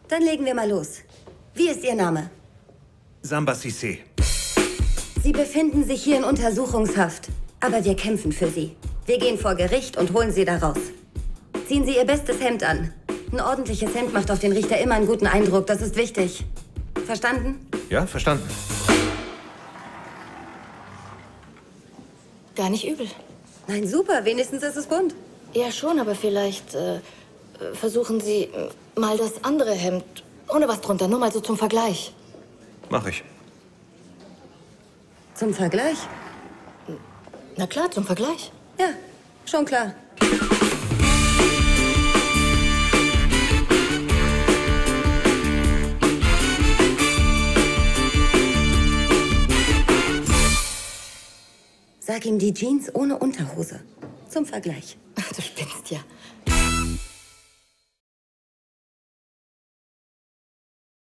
Dann legen wir mal los. Wie ist Ihr Name? Samba Cissé. Sie befinden sich hier in Untersuchungshaft. Aber wir kämpfen für Sie. Wir gehen vor Gericht und holen Sie da raus. Ziehen Sie Ihr bestes Hemd an. Ein ordentliches Hemd macht auf den Richter immer einen guten Eindruck. Das ist wichtig. Verstanden? Ja, verstanden. Gar nicht übel. Nein, super. Wenigstens ist es bunt. Ja, schon, aber vielleicht versuchen Sie mal das andere Hemd. Ohne was drunter, nur mal so zum Vergleich. Mach ich. Zum Vergleich? Na klar, zum Vergleich. Ja, schon klar. Sag ihm die Jeans ohne Unterhose. Zum Vergleich. Ach, du spinnst ja.